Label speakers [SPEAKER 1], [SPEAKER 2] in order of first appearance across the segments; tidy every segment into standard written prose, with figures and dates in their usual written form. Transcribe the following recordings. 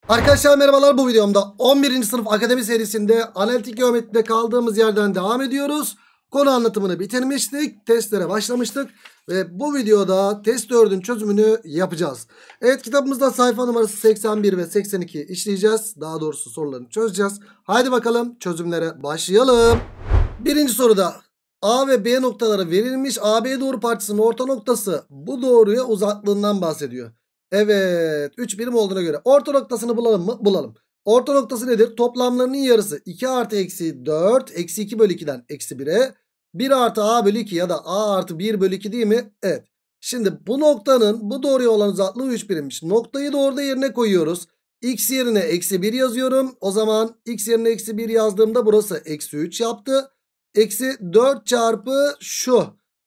[SPEAKER 1] Arkadaşlar merhabalar, bu videomda 11. sınıf akademi serisinde analitik geometride kaldığımız yerden devam ediyoruz. Konu anlatımını bitirmiştik. Testlere başlamıştık. Ve bu videoda test 4'ün çözümünü yapacağız. Evet, kitabımızda sayfa numarası 81 ve 82 işleyeceğiz. Daha doğrusu sorularını çözeceğiz. Haydi bakalım çözümlere başlayalım. Birinci soruda A ve B noktaları verilmiş. AB doğru parçasının orta noktası bu doğruya uzaklığından bahsediyor. Evet, 3 birim olduğuna göre orta noktasını bulalım mı? Bulalım. Orta noktası nedir? Toplamlarının yarısı 2 artı eksi 4 eksi 2 bölü 2'den eksi 1'e 1 artı a bölü 2 ya da a artı 1 bölü 2 değil mi? Evet. Şimdi bu noktanın bu doğruya olan uzaklığı 3 birimmiş. Noktayı da orada yerine koyuyoruz. X yerine eksi 1 yazıyorum. O zaman x yerine eksi 1 yazdığımda burası eksi 3 yaptı. Eksi 4 çarpı şu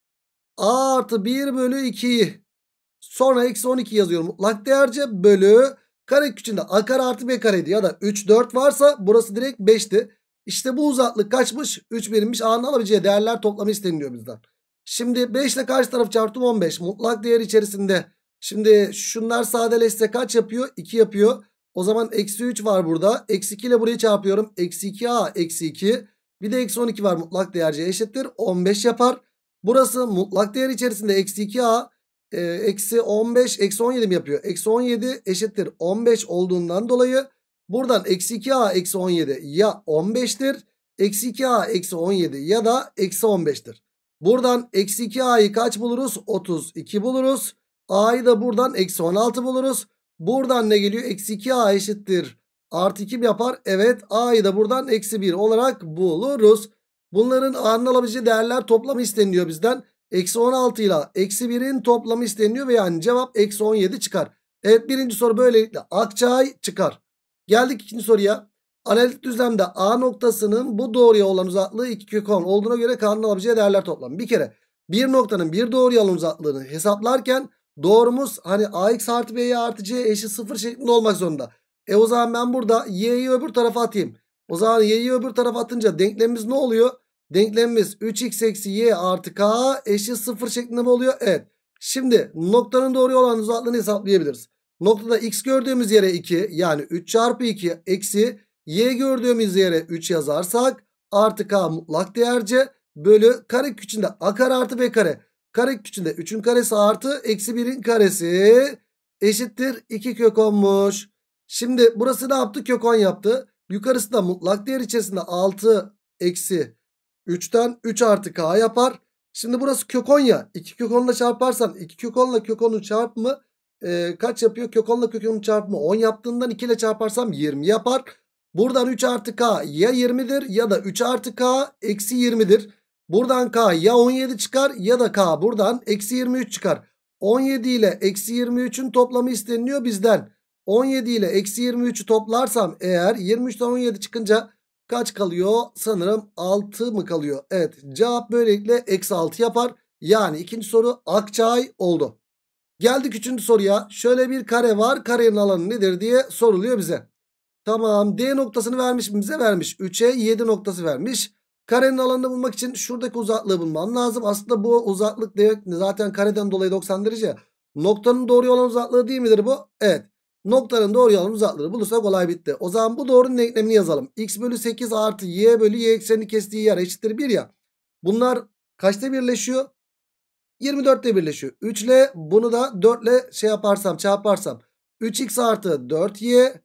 [SPEAKER 1] a artı 1 bölü 2'yi sonra eksi 12 yazıyorum mutlak değerce bölü karekök içinde a kare artı b kareydi ya da 3 4 varsa burası direkt 5'ti. İşte bu uzaklık kaçmış? 3 birimmiş. A'nın alabileceği değerler toplamı isteniliyor bizden. Şimdi 5 ile karşı taraf çarptım 15 mutlak değer içerisinde. Şimdi şunlar sadeleşse kaç yapıyor? 2 yapıyor. O zaman eksi 3 var burada. Eksi 2 ile burayı çarpıyorum. Eksi 2a eksi 2. Bir de eksi 12 var, mutlak değerce eşittir 15 yapar. Burası mutlak değer içerisinde eksi 2a eksi 15 eksi 17 mi yapıyor? Eksi 17 eşittir 15 olduğundan dolayı buradan eksi 2a eksi 17 ya 15'tir. Eksi 2a eksi 17 ya da eksi 15'tir. Buradan eksi 2a'yı kaç buluruz? 32 buluruz. A'yı da buradan eksi 16 buluruz. Buradan ne geliyor? Eksi 2a eşittir artı 2 yapar. Evet, A'yı da buradan eksi 1 olarak buluruz. Bunların A'nın alabileceği değerler toplamı isteniyor bizden. Eksi 16 ile eksi 1'in toplamı isteniyor ve yani cevap eksi 17 çıkar. Evet, birinci soru böylelikle Akçay çıkar. Geldik ikinci soruya. Analitik düzlemde A noktasının bu doğruya olan uzaklığı 2 kök 10 olduğuna göre K'nın alabileceği değerler toplamı. Bir kere bir noktanın bir doğruya olan uzaklığını hesaplarken doğrumuz hani AX artı BY artı C eşit 0 şeklinde olmak zorunda. O zaman ben burada Y'yi öbür tarafa atayım. O zaman Y'yi öbür tarafa atınca denklemimiz ne oluyor? Denklemimiz 3x eksi y artı k eşit 0 şeklinde mi oluyor? Evet. Şimdi noktanın doğruya olan uzaklığını hesaplayabiliriz. Noktada x gördüğümüz yere 2 yani 3 çarpı 2 eksi y gördüğümüz yere 3 yazarsak artı k mutlak değerce bölü karekök içinde a kare artı b kare. Karekök içinde 3'ün karesi artı eksi 1'in karesi eşittir 2 kök 10'muş. Şimdi burası ne yaptı? Kök 10 yaptı. Yukarısı da mutlak değer içerisinde 6 eksi 3'ten 3 artı k yapar. Şimdi burası kök 10 ya. 2 kök 10 ile çarparsan 2 kök 10 ile kök 10'un çarpımı kaç yapıyor? Kök 10 ile kök 10'un çarpımı 10 yaptığından 2 ile çarparsam 20 yapar. Buradan 3 artı k ya 20'dir ya da 3 artı k eksi 20'dir. Buradan k ya 17 çıkar ya da k buradan eksi 23 çıkar. 17 ile eksi 23'ün toplamı isteniliyor bizden. 17 ile eksi 23'ü toplarsam eğer 23'ten 17 çıkınca kaç kalıyor? Sanırım 6 mı kalıyor? Evet, cevap böylelikle eksi 6 yapar. Yani ikinci soru Akçay oldu. Geldik üçüncü soruya. Şöyle bir kare var. Karenin alanı nedir diye soruluyor bize. Tamam, D noktasını vermiş mi? Bize vermiş. 3'e 7 noktası vermiş. Karenin alanını bulmak için şuradaki uzaklığı bulmam lazım. Aslında bu uzaklık zaten kareden dolayı 90 derece. Noktanın doğruya olan uzaklığı değil midir bu? Evet. Noktanın doğruya olan uzaklığını bulursak olay bitti. O zaman bu doğrunun denklemini yazalım. X bölü 8 artı y bölü y eksenini kestiği yer eşittir 1 ya. Bunlar kaçta birleşiyor? 24'te birleşiyor. 3 ile bunu da 4 ile çarparsam 3x artı 4y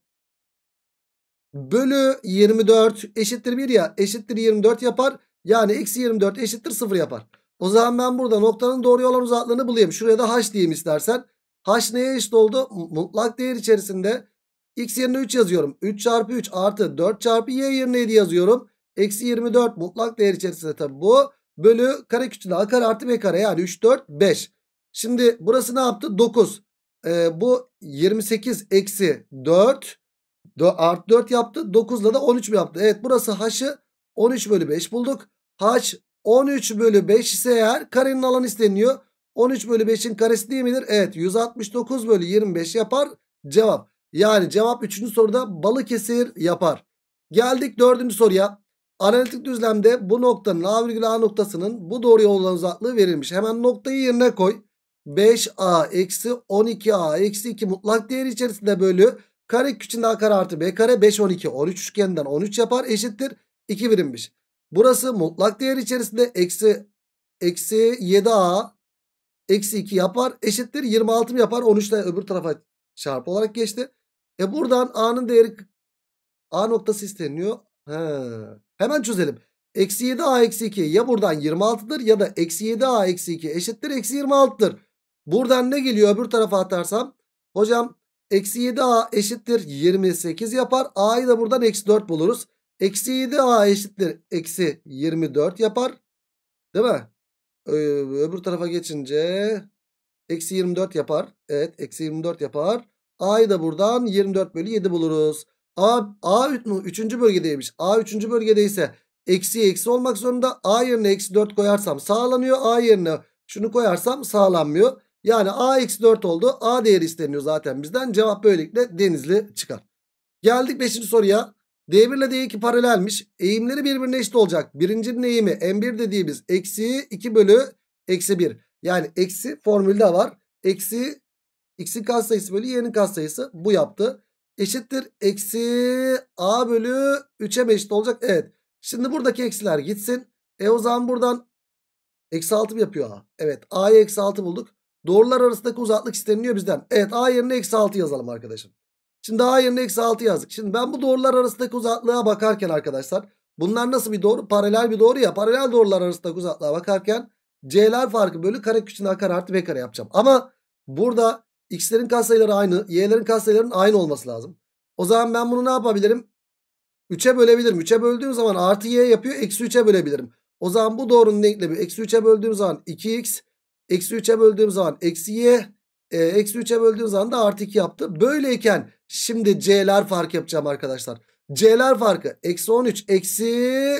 [SPEAKER 1] bölü 24 eşittir 1 ya, eşittir 24 yapar. Yani eksi 24 eşittir 0 yapar. O zaman ben burada noktanın doğruya olan uzaklığını bulayım. Şuraya da h diyeyim istersen. H neye eşit oldu? Mutlak değer içerisinde x yerine 3 yazıyorum. 3 çarpı 3 artı 4 çarpı y yerine 7 yazıyorum. Eksi 24 mutlak değer içerisinde tabi bu. Bölü karekök içinde a kare artı b kare yani 3 4 5. Şimdi burası ne yaptı? 9. Bu 28 eksi 4 artı 4 yaptı. 9 ile de 13 mi yaptı? Evet, burası h'ı 13 bölü 5 bulduk. H 13 bölü 5 ise eğer karenin alanı isteniyor. 13 bölü 5'in karesi değil midir? Evet, 169 bölü 25 yapar cevap. Yani cevap 3. soruda Balıkesir yapar. Geldik 4. soruya. Analitik düzlemde bu noktanın A virgül A noktasının bu doğruya olan uzaklığı verilmiş. Hemen noktayı yerine koy. 5A eksi 12A eksi 2 mutlak değer içerisinde bölü Kare içinde a kare artı b kare 5 12. 13 üçgeninden 13 yapar eşittir 2 birimmiş. Burası mutlak değer içerisinde eksi 7a eksi 2 yapar eşittir 26 mı yapar? 13 ile öbür tarafa çarpı olarak geçti. Buradan a'nın değeri a noktası isteniyor. Hemen çözelim. Eksi 7a eksi 2 ya buradan 26'dır ya da eksi 7a eksi 2 eşittir eksi 26'dır. Buradan ne geliyor öbür tarafa atarsam? Hocam eksi 7a eşittir 28 yapar. A'yı da buradan eksi 4 buluruz. Eksi 7a eşittir eksi 24 yapar. Değil mi? Öbür tarafa geçince eksi 24 yapar. Evet eksi 24 yapar. A'yı da buradan 24 bölü 7 buluruz. A 3. bölgedeymiş. A 3. bölgedeyse eksi olmak zorunda. A yerine eksi 4 koyarsam sağlanıyor. A yerine şunu koyarsam sağlanmıyor. Yani A eksi 4 oldu. A değeri isteniyor zaten bizden. Cevap böylelikle Denizli çıkar. Geldik 5. soruya. D1 ile D2 paralelmiş. Eğimleri birbirine eşit olacak. Birincinin eğimi M1 dediğimiz eksi 2 bölü eksi 1. Yani eksi formülde var. Eksi x'in katsayısı bölü y'nin katsayısı bu yaptı. Eşittir eksi a bölü 3'e mi eşit olacak? Evet. Şimdi buradaki eksiler gitsin. O zaman buradan eksi 6 mı yapıyor a? Evet a'ya eksi 6 bulduk. Doğrular arasındaki uzaklık isteniliyor bizden. Evet a yerine eksi 6 yazalım arkadaşım. Şimdi a yerine eksi 6 yazdık. Şimdi ben bu doğrular arasındaki uzaklığa bakarken arkadaşlar. Bunlar nasıl bir doğru? Paralel bir doğru ya. Paralel doğrular arasındaki uzaklığa bakarken c'ler farkı bölü kare küçüğüne a kare artı b kare yapacağım. Ama burada x'lerin katsayıları aynı. Y'lerin katsayılarının aynı olması lazım. O zaman ben bunu ne yapabilirim? 3'e bölebilirim. 3'e böldüğüm zaman artı y yapıyor. Eksi 3'e bölebilirim. O zaman bu doğrunun denklemi eksi 3'e böldüğüm zaman 2x. Eksi 3'e böldüğüm zaman eksi y. Eksi 3'e böldüğüm zaman da artı 2 yaptı. Böyleyken şimdi c'ler farkı yapacağım arkadaşlar. C'ler farkı eksi 13 eksi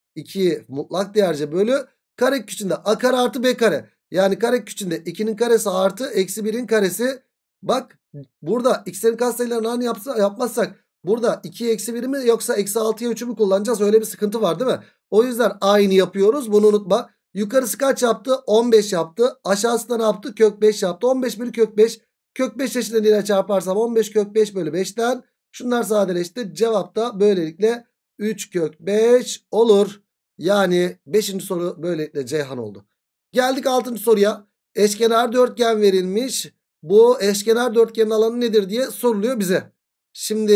[SPEAKER 1] 2 mutlak değerce bölü kare küçüğünde a kare artı b kare. Yani kare küçüğünde 2'nin karesi artı eksi 1'in karesi. Bak burada x'lerin katsayılarını aynı yapmazsak burada 2 eksi 1 mi yoksa eksi 6'ya 3'ü mü kullanacağız? Öyle bir sıkıntı var değil mi? O yüzden aynı yapıyoruz. Bunu unutma. Yukarısı kaç yaptı? 15 yaptı. Aşağısı da ne yaptı? Kök 5 yaptı. 15 bölü kök 5. Kök 5 eşitliğine çarparsam 15 kök 5 bölü 5'ten şunlar sadeleşti. Cevap da böylelikle 3 kök 5 olur. Yani 5. soru böylelikle Ceyhan oldu. Geldik 6. soruya. Eşkenar dörtgen verilmiş. Bu eşkenar dörtgenin alanı nedir diye soruluyor bize. Şimdi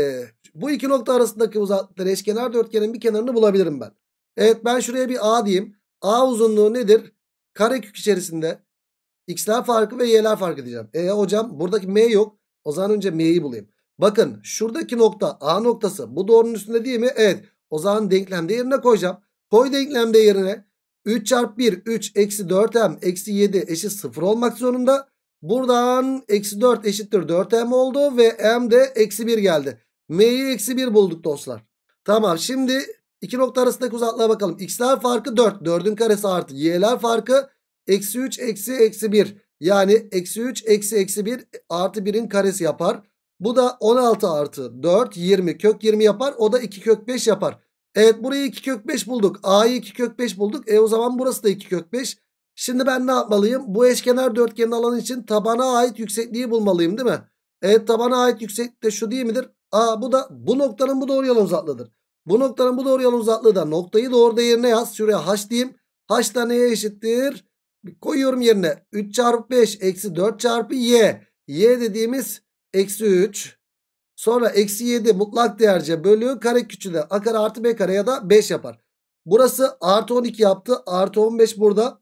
[SPEAKER 1] bu iki nokta arasındaki uzaklıkları eşkenar dörtgenin bir kenarını bulabilirim ben. Evet ben şuraya bir A diyeyim. A uzunluğu nedir? Karekök içerisinde x'ler farkı ve y'ler farkı diyeceğim. Hocam buradaki m yok. O zaman önce m'yi bulayım. Bakın şuradaki nokta A noktası bu doğrunun üstünde değil mi? Evet. O zaman denklemde yerine koyacağım. Koy denklemde yerine 3 çarpı 1 3 eksi 4m eksi 7 eşit 0 olmak zorunda. Buradan eksi 4 eşittir 4m oldu ve m de eksi 1 geldi. M'yi eksi 1 bulduk dostlar. Tamam şimdi iki nokta arasındaki uzaklığa bakalım. X'ler farkı 4. 4'ün karesi artı y'ler farkı eksi 3 eksi 1. Yani eksi 3 eksi 1 artı 1'in karesi yapar. Bu da 16 artı 4 20 kök 20 yapar. O da 2 kök 5 yapar. Evet burayı 2 kök 5 bulduk. A'yı 2 kök 5 bulduk. O zaman burası da 2 kök 5. Şimdi ben ne yapmalıyım? Bu eşkenar dörtgenin alanı için tabana ait yüksekliği bulmalıyım değil mi? Evet tabana ait yükseklik de şu değil midir? Bu da bu noktanın bu doğru yolun uzaklığıdır. Bu noktanın bu doğru yolun uzaklığı da noktayı doğru yerine yaz. Şuraya h diyeyim. H da neye eşittir? Koyuyorum yerine. 3 çarpı 5 eksi 4 çarpı y. Y dediğimiz eksi 3. Sonra eksi 7 mutlak değerce bölü kare küçüğüne a kare artı b kare ya da 5 yapar. Burası artı 12 yaptı. Artı 15 burada.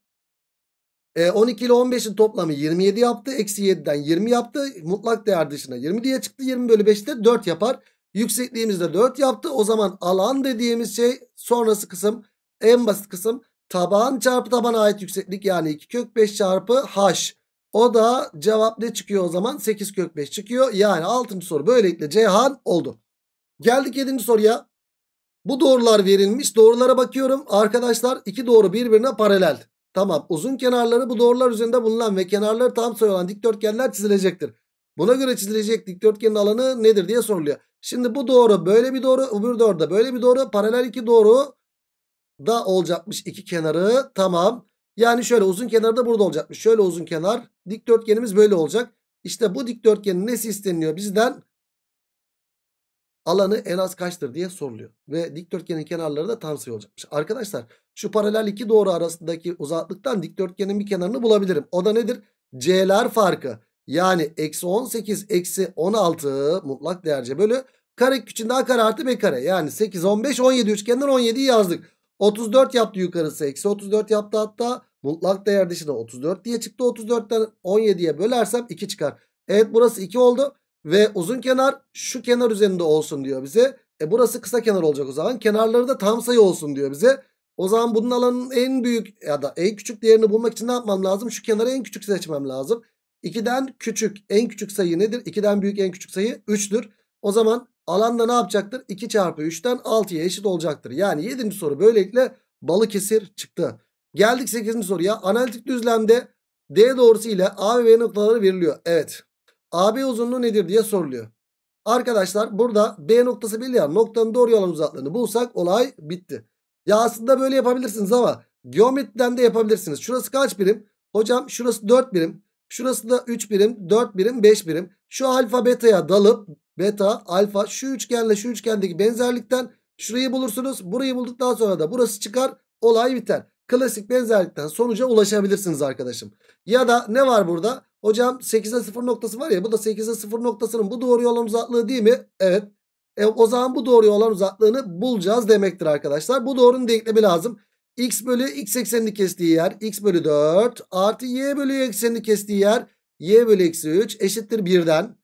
[SPEAKER 1] 12 ile 15'in toplamı 27 yaptı. Eksi 7'den 20 yaptı. Mutlak değer dışına 20 diye çıktı. 20 bölü 5'te 4 yapar. Yüksekliğimiz de 4 yaptı. O zaman alan dediğimiz şey sonrası kısım en basit kısım. Taban çarpı tabana ait yükseklik yani 2 kök 5 çarpı h. O da cevap ne çıkıyor o zaman? 8 kök 5 çıkıyor. Yani 6. soru böylelikle Ceyhan oldu. Geldik 7. soruya. Bu doğrular verilmiş. Doğrulara bakıyorum. Arkadaşlar iki doğru birbirine paralel. Tamam uzun kenarları bu doğrular üzerinde bulunan ve kenarları tam sayı olan dikdörtgenler çizilecektir. Buna göre çizilecek dikdörtgenin alanı nedir diye soruluyor. Şimdi bu doğru böyle bir doğru öbür doğru da böyle bir doğru paralel iki doğru da olacakmış iki kenarı tamam. Yani şöyle uzun kenar da burada olacakmış. Şöyle uzun kenar dikdörtgenimiz böyle olacak. İşte bu dikdörtgenin nesi isteniyor bizden? alanı en az kaçtır diye soruluyor. Ve dikdörtgenin kenarları da tam sayı olacakmış. Arkadaşlar şu paralel iki doğru arasındaki uzaklıktan dikdörtgenin bir kenarını bulabilirim. O da nedir? C'ler farkı. Yani eksi 18 eksi 16 mutlak değerce bölü kare küçüğünde a kare artı b kare. Yani 8, 15, 17 üçgenden 17'yi yazdık. 34 yaptı yukarısı. Eksi 34 yaptı hatta. Mutlak değer dışında 34 diye çıktı. 34'ten 17'ye bölersem 2 çıkar. Evet burası 2 oldu. Ve uzun kenar şu kenar üzerinde olsun diyor bize. Burası kısa kenar olacak o zaman. Kenarları da tam sayı olsun diyor bize. O zaman bunun alanının en büyük ya da en küçük değerini bulmak için ne yapmam lazım? Şu kenarı en küçük seçmem lazım. 2'den küçük en küçük sayı nedir? 2'den büyük en küçük sayı 3'tür. O zaman alanda ne yapacaktır? 2 çarpı 3'ten 6'ya eşit olacaktır. Yani 7. soru böylelikle Balıkesir çıktı. Geldik 8. soruya. Analitik düzlemde D doğrusu ile A ve B noktaları veriliyor. Evet. AB uzunluğu nedir diye soruluyor. Arkadaşlar burada B noktası belli ya. Noktanın doğru olan uzaklığını bulsak olay bitti. Ya aslında böyle yapabilirsiniz ama geometriden de yapabilirsiniz. Şurası kaç birim? Hocam şurası 4 birim. Şurası da 3 birim, 4 birim, 5 birim. Şu alfa beta'ya dalıp beta, alfa şu üçgenle şu üçgendeki benzerlikten şurayı bulursunuz. Burayı bulduktan sonra da burası çıkar. Olay biter. Klasik benzerlikten sonuca ulaşabilirsiniz arkadaşım. Ya da ne var burada? Hocam 8'e 0 noktası var ya, bu da 8'e 0 noktasının bu doğruya olan uzaklığı değil mi? Evet. O zaman bu doğruya olan uzaklığını bulacağız demektir arkadaşlar. Bu doğrunun denklemi lazım. X bölü x eksenini kestiği yer x bölü 4 artı y bölü y eksenini kestiği yer y bölü eksi 3 eşittir 1'den.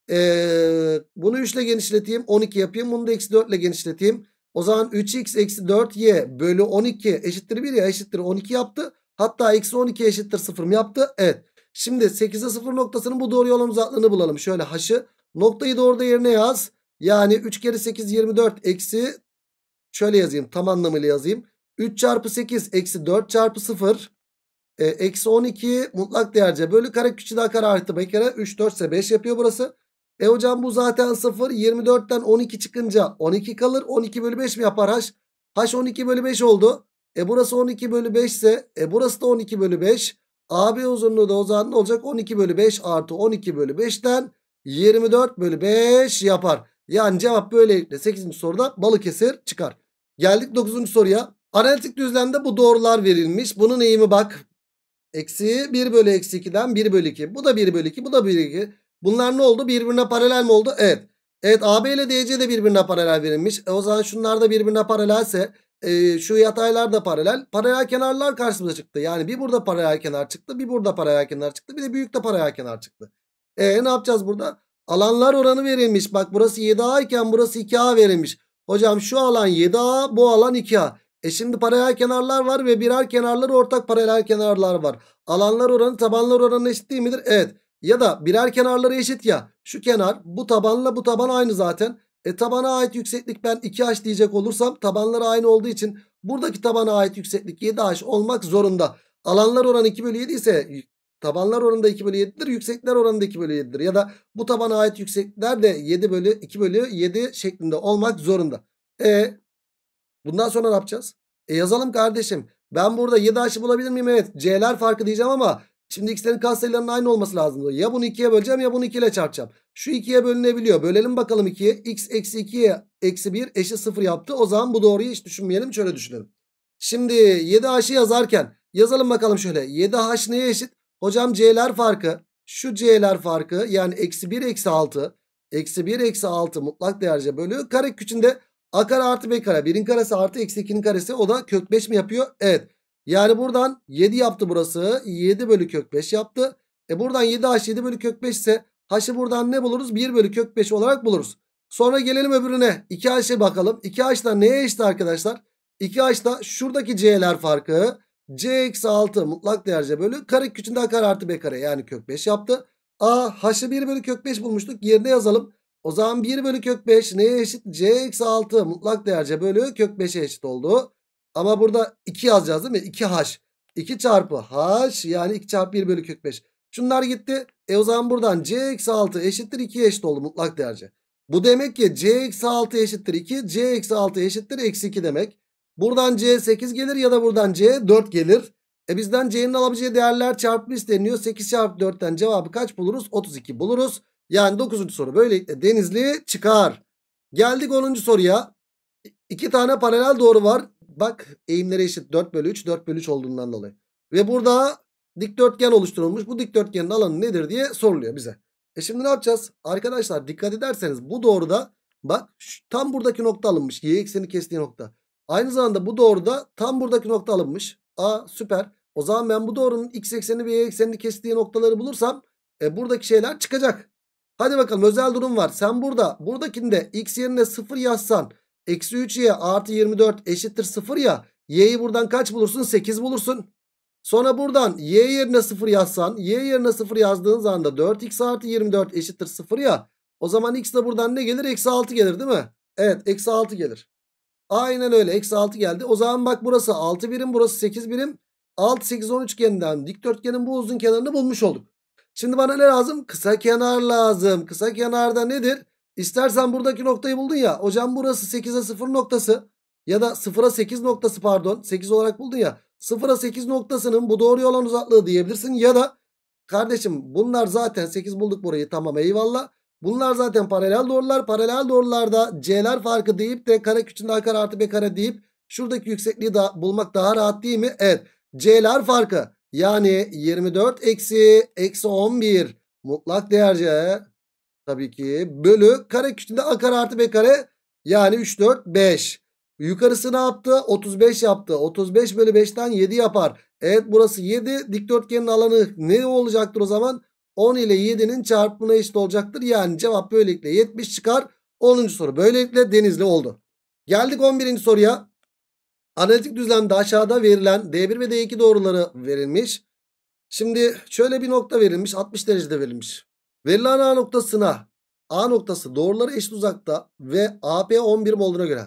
[SPEAKER 1] Bunu 3 ile genişleteyim 12 yapayım. Bunu da eksi 4 ile genişleteyim. O zaman 3x eksi 4y bölü 12 eşittir 1 ya, eşittir 12 yaptı. Hatta eksi 12 eşittir 0 mı yaptı? Evet. Şimdi 8'e 0 noktasının bu doğruya olan uzaklığını bulalım. Şöyle h'ı, noktayı doğruda yerine yaz. Yani 3 kere 8 24 eksi, şöyle yazayım tam anlamıyla yazayım. 3 çarpı 8 eksi 4 çarpı 0 eksi 12 mutlak değerce bölü kare küçüğü kare artı b kare, 3 4 ise 5 yapıyor burası. Hocam bu zaten 0, 24'ten 12 çıkınca 12 kalır. 12 bölü 5 mi yapar h? H 12 bölü 5 oldu. Burası 12 bölü 5 ise burası da 12 bölü 5. AB uzunluğu da o zaman ne olacak? 12 bölü 5 artı 12 bölü 5'ten 24 bölü 5 yapar. Yani cevap böylelikle 8. soruda Balıkesir çıkar. Geldik 9. soruya. Analitik düzlemde bu doğrular verilmiş. Bunun eğimi bak. Eksi 1 bölü eksi 2'den 1 bölü 2. Bu da 1 bölü 2. Bu da 1 bölü 2. Bunlar ne oldu? Birbirine paralel mi oldu? Evet. Evet, AB ile DC de birbirine paralel verilmiş. O zaman şunlar da birbirine paralelse şu yataylar da paralel. Paralel kenarlar karşımıza çıktı. Yani bir burada paralel kenar çıktı. Bir burada paralel kenar çıktı. Bir de büyük de paralel kenar çıktı. Ne yapacağız burada? Alanlar oranı verilmiş. Bak burası 7A iken burası 2A verilmiş. Hocam şu alan 7A, bu alan 2A. Şimdi paralel kenarlar var ve birer kenarları ortak paralel kenarlar var. Alanlar oranı tabanlar oranı eşit değil midir? Evet. Ya da birer kenarları eşit ya. Şu kenar bu tabanla bu taban aynı zaten. Tabana ait yükseklik ben 2h diyecek olursam tabanları aynı olduğu için buradaki tabana ait yükseklik 7h olmak zorunda. Alanlar oranı 2 bölü 7 ise tabanlar oranı da 2 bölü 7'dir. Yükseklikler oranı da 2 bölü 7'dir. Ya da bu tabana ait yükseklikler de 7 bölü 2 bölü 7 şeklinde olmak zorunda. Bundan sonra ne yapacağız? Yazalım kardeşim. Ben burada 7h'ı bulabilir miyim? Evet. C'ler farkı diyeceğim ama şimdi x'lerin katsayılarının aynı olması lazım. Ya bunu 2'ye böleceğim ya bunu 2 ile çarpacağım. Şu 2'ye bölünebiliyor. Bölelim bakalım 2'ye. X eksi 2'ye eksi 1 eşit 0 yaptı. O zaman bu doğruyu hiç düşünmeyelim. Şöyle düşünelim. Şimdi 7h'ı yazarken yazalım bakalım şöyle. 7h neye eşit? Hocam C'ler farkı. Şu C'ler farkı yani eksi 1 eksi 6. Eksi 1 eksi 6 mutlak değerce bölü kare küçüğünde a kare artı b kare. 1'in karesi artı eksi 2'nin karesi, o da kök 5 mi yapıyor? Evet. Yani buradan 7 yaptı burası. 7 bölü kök 5 yaptı. Buradan 7h 7 bölü kök 5 ise h'ı buradan ne buluruz? 1 bölü kök 5 olarak buluruz. Sonra gelelim öbürüne. 2h'e bakalım. 2h da neye eşit arkadaşlar? 2h da şuradaki c'ler farkı. C eksi 6 mutlak değerce bölü kare küçüğünde a kare artı b kare. Yani kök 5 yaptı. H'ı 1 bölü kök 5 bulmuştuk. Yerine yazalım. O zaman 1 bölü kök 5 neye eşit? C eksi 6 mutlak değerce bölü kök 5'e eşit oldu. Ama burada 2 yazacağız değil mi? 2h. 2 çarpı h yani 2 çarpı 1 bölü kök 5. Şunlar gitti. O zaman buradan C eksi 6 eşittir 2'ye eşit oldu mutlak değerce. Bu demek ki C eksi 6 eşittir 2. C eksi 6 eşittir eksi 2 demek. Buradan C 8 gelir ya da buradan C 4 gelir. Bizden C'nin alabileceği değerler çarpımı isteniyor. 8 çarpı 4'ten cevabı kaç buluruz? 32 buluruz. Yani 9. soru böylelikle Denizli çıkar. Geldik 10. soruya. İki tane paralel doğru var. Bak eğimleri eşit 4 bölü 3 4 bölü 3 olduğundan dolayı. Ve burada dikdörtgen oluşturulmuş. Bu dikdörtgenin alanı nedir diye soruluyor bize. Şimdi ne yapacağız? Arkadaşlar dikkat ederseniz bu doğruda bak tam buradaki nokta alınmış. Y ekseni kestiği nokta. Aynı zamanda bu doğruda tam buradaki nokta alınmış. Süper. O zaman ben bu doğrunun x ekseni ve y eksenini kestiği noktaları bulursam buradaki şeyler çıkacak. Hadi bakalım özel durum var. Sen buradakinde x yerine 0 yazsan eksi 3y artı 24 eşittir 0 ya. Y'yi buradan kaç bulursun? 8 bulursun. Sonra buradan y yerine 0 yazsan, y yerine 0 yazdığın zaman da 4x artı 24 eşittir 0 ya. O zaman x de buradan ne gelir? Eksi 6 gelir değil mi? Evet, eksi 6 gelir. Aynen öyle, eksi 6 geldi. O zaman bak burası 6 birim, burası 8 birim. 6 8 10 üçgeninden dikdörtgenin bu uzun kenarını bulmuş olduk. Şimdi bana ne lazım? Kısa kenar lazım. Kısa kenarda nedir? İstersen buradaki noktayı buldun ya. Hocam burası 8'e 0 noktası ya da 0'a 8 noktası, pardon. 8 olarak buldun ya. 0'a 8 noktasının bu doğruya olan uzaklığı diyebilirsin. Ya da kardeşim bunlar zaten 8 bulduk burayı, tamam eyvallah. Bunlar zaten paralel doğrular. Paralel doğrularda c'ler farkı deyip de kare küçüğünde a kare artı b kare deyip şuradaki yüksekliği bulmak daha rahat değil mi? Evet. C'ler farkı yani 24 eksi 11 mutlak değer c tabii ki bölü kare küçüğünde a kare artı b kare yani 3 4 5. Yukarısı ne yaptı? 35 yaptı. 35 bölü 5'ten 7 yapar. Evet burası 7. Dikdörtgenin alanı ne olacaktır o zaman? 10 ile 7'nin çarpımına eşit olacaktır. Yani cevap böylelikle 70 çıkar. 10. soru böylelikle Denizli oldu. Geldik 11. soruya. Analitik düzlemde aşağıda verilen D1 ve D2 doğruları verilmiş. Şimdi şöyle bir nokta verilmiş. 60 derecede verilmiş. Verilen A noktasına A noktası doğruları eşit uzakta ve AP 10 birim olduğuna göre.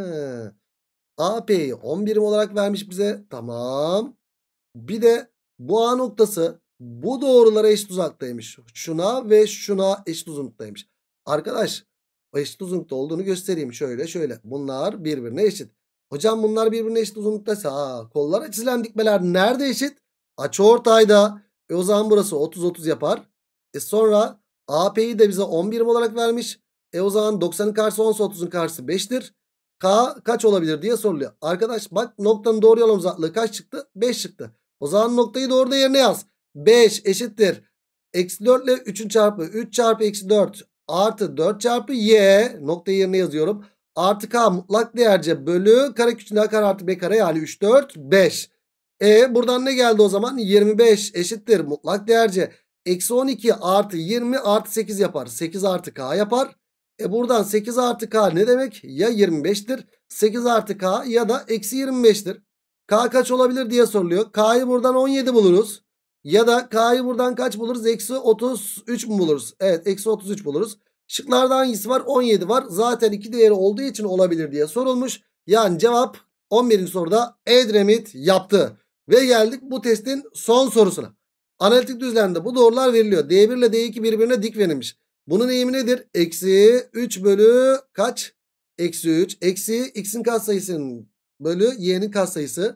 [SPEAKER 1] AP'yi 10 birim olarak vermiş bize. Tamam. Bir de bu A noktası bu doğrulara eşit uzaktaymış. Şuna ve şuna eşit uzunluktaymış. Arkadaş eşit uzunlukta olduğunu göstereyim. Şöyle. Bunlar birbirine eşit. Hocam bunlar birbirine eşit uzunluktaysa kollara çizilen dikmeler nerede eşit? Açıortayda. O zaman burası 30-30 yapar. Sonra AP'yi de bize 10 birim olarak vermiş. O zaman 90'ın karşısı 10'sa 30'un karşısı 5'tir. K kaç olabilir diye soruluyor. Arkadaş bak noktanın doğru olan uzaklığı kaç çıktı? 5 çıktı. O zaman noktayı doğruda yerine yaz. 5 eşittir. Eksi 4 ile 3'ün çarpı 3 çarpı eksi 4 artı 4 çarpı y noktayı yerine yazıyorum. Artı k mutlak değerce bölü kare küçüğünde a kare artı b kare yani 3 4 5. Buradan ne geldi o zaman? 25 eşittir mutlak değerce. Eksi 12 artı 20 artı 8 yapar. 8 artı k yapar. Buradan 8 artı k ne demek? Ya 25'tir. 8 artı k ya da eksi 25'tir. K kaç olabilir diye soruluyor. K'yı buradan 17 buluruz. Ya da K'yı buradan kaç buluruz? Eksi 33 mu buluruz? Evet eksi 33 buluruz. Şıklarda hangisi var? 17 var. Zaten iki değeri olduğu için olabilir diye sorulmuş. Yani cevap 11. soruda Edremit yaptı. Ve geldik bu testin son sorusuna. Analitik düzlemde bu doğrular veriliyor. D1 ile D2 birbirine dik verilmiş. Bunun eğimi nedir? Eksi 3 bölü kaç? Eksi 3. Eksi x'in katsayısının bölü y'nin katsayısı.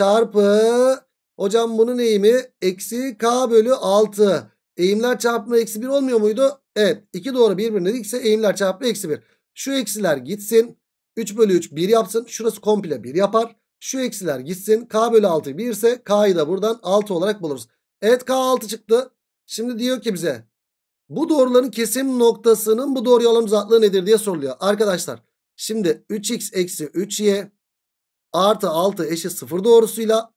[SPEAKER 1] Çarpı. Hocam bunun eğimi eksi k bölü 6. Eğimler çarpımı eksi 1 olmuyor muydu? Evet. İki doğru birbirine dikse eğimler çarpımı eksi 1. Şu eksiler gitsin. 3 bölü 3 1 yapsın. Şurası komple 1 yapar. Şu eksiler gitsin. K bölü 6 1 ise k'yı da buradan 6 olarak buluruz. Evet k 6 çıktı. Şimdi diyor ki bize bu doğruların kesim noktasının bu doğruya olan uzaklığı nedir diye soruluyor. Arkadaşlar şimdi 3x eksi 3y artı 6 eşit 0 doğrusuyla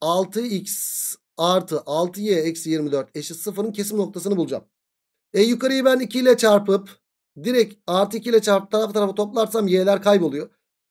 [SPEAKER 1] 6x artı 6y eksi 24 eşit 0'ın kesim noktasını bulacağım. Yukarıyı ben 2 ile çarpıp direkt artı 2 ile çarpıp taraf tarafa toplarsam y'ler kayboluyor.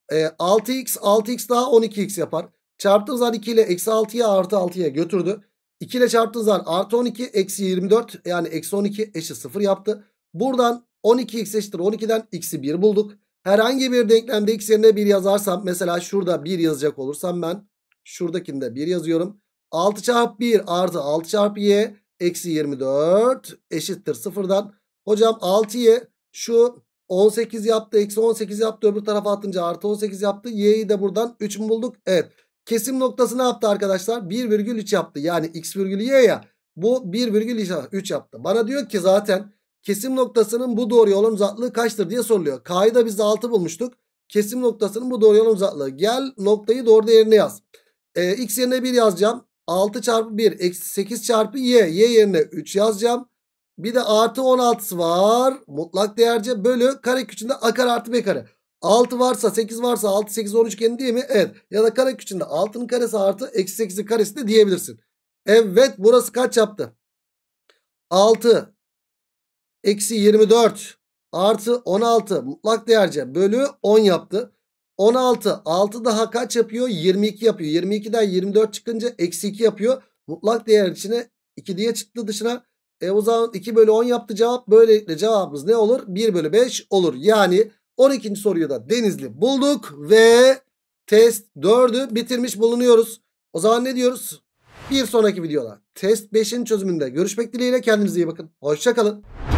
[SPEAKER 1] 6x daha 12x yapar. Çarptığım zaman 2 ile eksi 6'ya artı 6'ya götürdü. 2 ile çarptığım zaman artı 12 eksi 24 yani eksi 12 eşit 0 yaptı. Buradan 12x eşittir 12'den x'i 1 bulduk. Herhangi bir denklemde x yerine 1 yazarsam mesela şurada 1 yazacak olursam ben şuradakinde 1 yazıyorum. 6 çarpı 1 artı 6 çarpı y eksi 24 eşittir 0'dan. Hocam 6y şu 18 yaptı eksi 18 yaptı öbür tarafa atınca artı 18 yaptı. Y'yi de buradan 3 mü bulduk? Evet. Kesim noktası ne yaptı arkadaşlar? 1,3 yaptı. Yani x virgül y ya. Bu 1,3 yaptı. Bana diyor ki zaten kesim noktasının bu doğruya olan uzaklığı kaçtır diye soruluyor. K'yı da biz 6 bulmuştuk. Kesim noktasının bu doğruya olan uzaklığı. Gel noktayı doğruda yerine yaz. X yerine 1 yazacağım. 6 çarpı 1 eksi 8 çarpı y. Y yerine 3 yazacağım. Bir de artı 16'sı var. Mutlak değerce bölü kare içinde a kare artı b kare. 6 varsa 8 varsa 6 8 10 üçgeni değil mi? Evet. Ya da kare içinde 6'nın karesi artı eksi 8'in karesi de diyebilirsin. Evet, burası kaç yaptı? 6 eksi 24 artı 16 mutlak değerce bölü 10 yaptı. 16 6 daha kaç yapıyor? 22 yapıyor. 22'den 24 çıkınca eksi 2 yapıyor. Mutlak değer içine 2 diye çıktı dışına. O zaman 2 bölü 10 yaptı cevap. Böylelikle cevabımız ne olur? 1 bölü 5 olur. Yani 12. soruyu da Denizli bulduk ve test 4'ü bitirmiş bulunuyoruz. O zaman ne diyoruz? Bir sonraki videoda test 5'in çözümünde görüşmek dileğiyle, kendinize iyi bakın. Hoşça kalın.